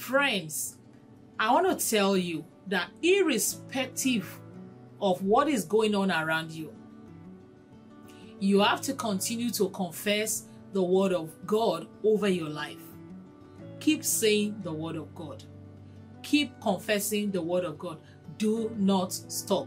Friends, I want to tell you that irrespective of what is going on around you, you have to continue to confess the word of God over your life. Keep saying the word of God. Keep confessing the word of God. Do not stop.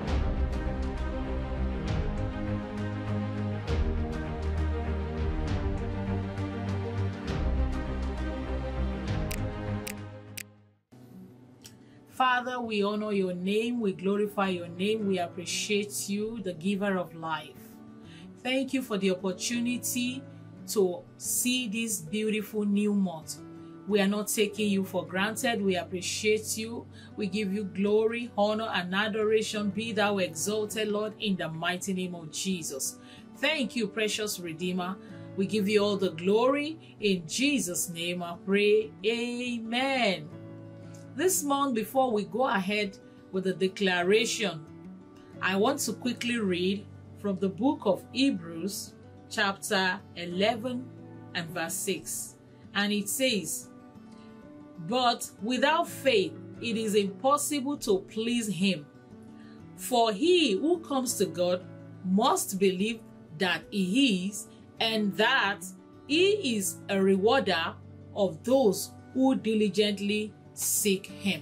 Father, we honor your name, we glorify your name, we appreciate you, the giver of life. Thank you for the opportunity to see this beautiful new month. We are not taking you for granted. We appreciate you. We give you glory, honor, and adoration. Be thou exalted, Lord, in the mighty name of Jesus. Thank you, precious Redeemer. We give you all the glory. In Jesus' name I pray. Amen. This month, before we go ahead with the declaration, I want to quickly read from the book of Hebrews, chapter 11 and verse 6. And it says, "But without faith it is impossible to please him. For he who comes to God must believe that he is, and that he is a rewarder of those who diligently seek him."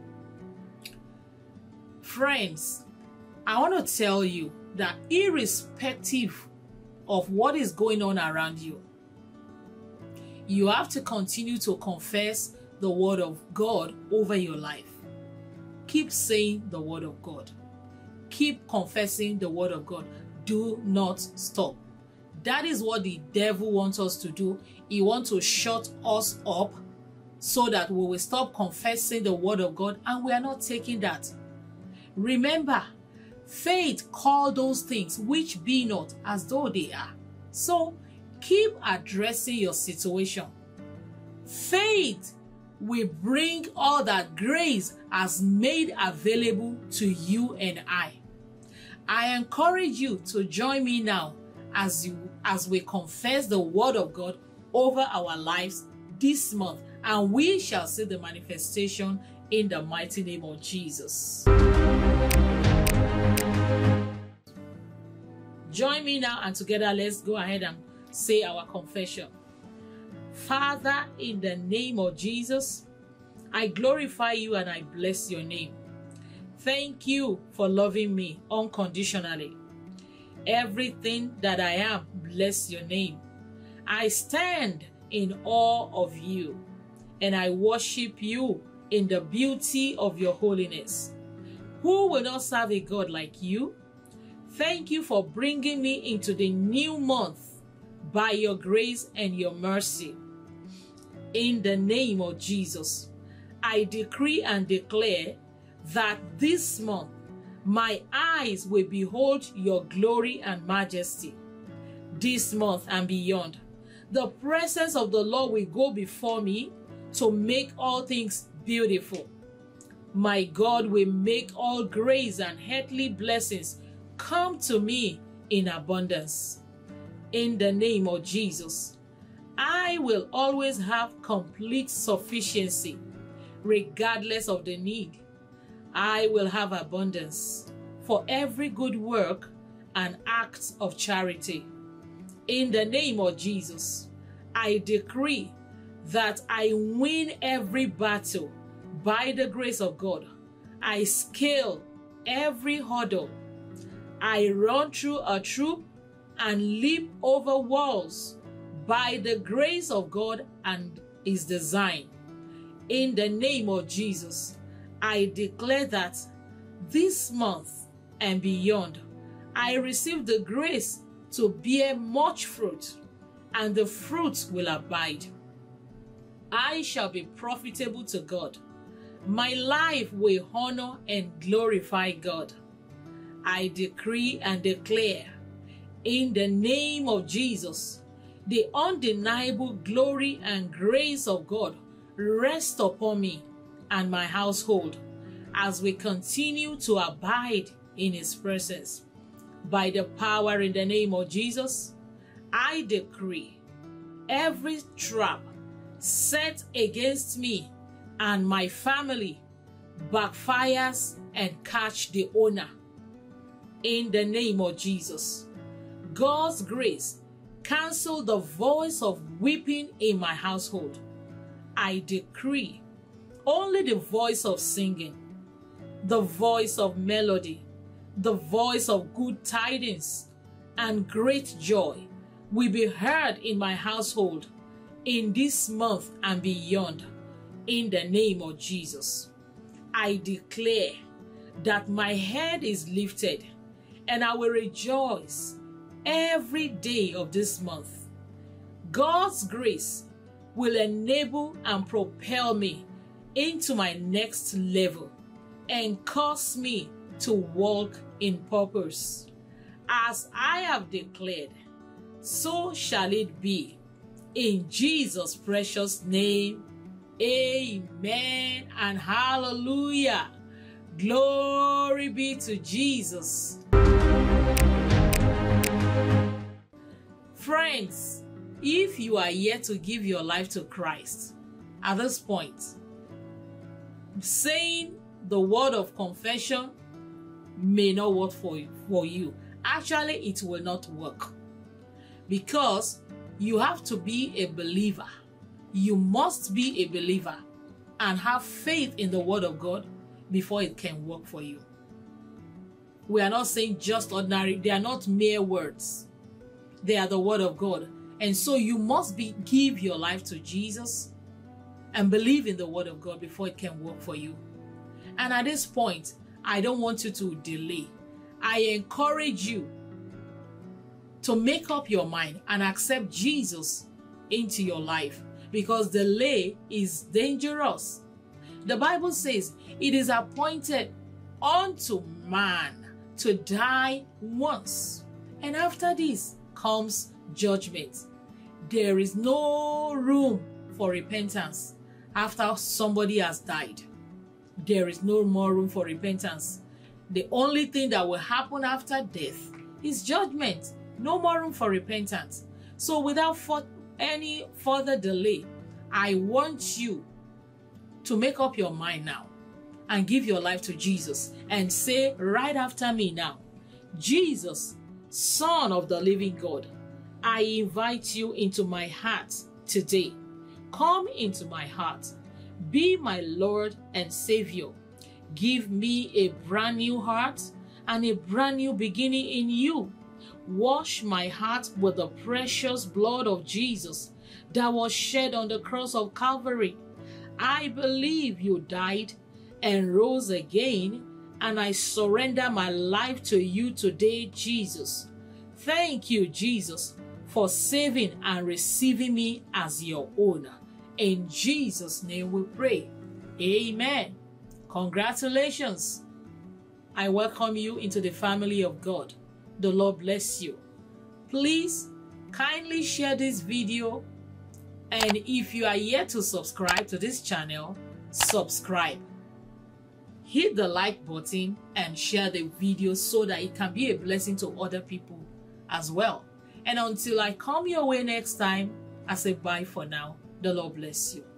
Friends, I want to tell you that irrespective of what is going on around you, you have to continue to confess the word of God over your life. Keep saying the word of God. Keep confessing the word of God. Do not stop. That is what the devil wants us to do. He wants to shut us up so that we will stop confessing the word of God, and we are not taking that. Remember, faith call those things which be not as though they are. So keep addressing your situation. Faith will bring all that grace has made available to you and I. I encourage you to join me now as we confess the word of God over our lives this month, and we shall see the manifestation in the mighty name of Jesus. Join me now, and together let's go ahead and say our confession. Father, in the name of Jesus, I glorify you and I bless your name. Thank you for loving me unconditionally. Everything that I am, bless your name. I stand in awe of you, and I worship you in the beauty of your holiness. Who will not serve a God like you? Thank you for bringing me into the new month by your grace and your mercy. In the name of Jesus, I decree and declare that this month my eyes will behold your glory and majesty. This month and beyond, the presence of the Lord will go before me to make all things beautiful. My God will make all grace and earthly blessings come to me in abundance. In the name of Jesus, I will always have complete sufficiency, regardless of the need. I will have abundance for every good work and act of charity. In the name of Jesus, I decree that I win every battle by the grace of God. I scale every hurdle. I run through a troop and leap over walls by the grace of God and his design. In the name of Jesus, I declare that this month and beyond, I receive the grace to bear much fruit, and the fruit will abide. I shall be profitable to God. My life will honor and glorify God. I decree and declare, in the name of Jesus, the undeniable glory and grace of God rest upon me and my household as we continue to abide in his presence. By the power in the name of Jesus, I decree every trap set against me and my family backfires and catch the owner. In the name of Jesus. God's grace cancel the voice of weeping in my household. I decree only the voice of singing, the voice of melody, the voice of good tidings and great joy will be heard in my household in this month and beyond. In the name of Jesus. I declare that my head is lifted and I will rejoice every day of this month. God's grace will enable and propel me into my next level and cause me to walk in purpose. As I have declared, so shall it be. In Jesus' precious name, amen and hallelujah. Glory be to Jesus. Friends, if you are yet to give your life to Christ, at this point, saying the word of confession may not work for you. Actually, it will not work because you have to be a believer. You must be a believer and have faith in the word of God before it can work for you. We are not saying just ordinary. They are not mere words. They are the word of God. And so you must give your life to Jesus and believe in the word of God before it can work for you. And at this point, I don't want you to delay. I encourage you to make up your mind and accept Jesus into your life, because delay is dangerous. The Bible says it is appointed unto man to die once, and after this comes judgment. There is no room for repentance after somebody has died. There is no more room for repentance. The only thing that will happen after death is judgment. No more room for repentance. So without any further delay, I want you to make up your mind now and give your life to Jesus and say right after me now, Jesus, Son of the living God, I invite you into my heart today. Come into my heart. Be my Lord and Savior. Give me a brand new heart and a brand new beginning in you. Wash my heart with the precious blood of Jesus that was shed on the cross of Calvary. I believe you died and rose again, and I surrender my life to you today, Jesus. Thank you, Jesus, for saving and receiving me as your owner. In Jesus' name we pray. Amen. Congratulations. I welcome you into the family of God. The Lord bless you. Please kindly share this video, and if you are yet to subscribe to this channel, subscribe. Hit the like button and share the video so that it can be a blessing to other people as well. And until I come your way next time, I say bye for now. The Lord bless you.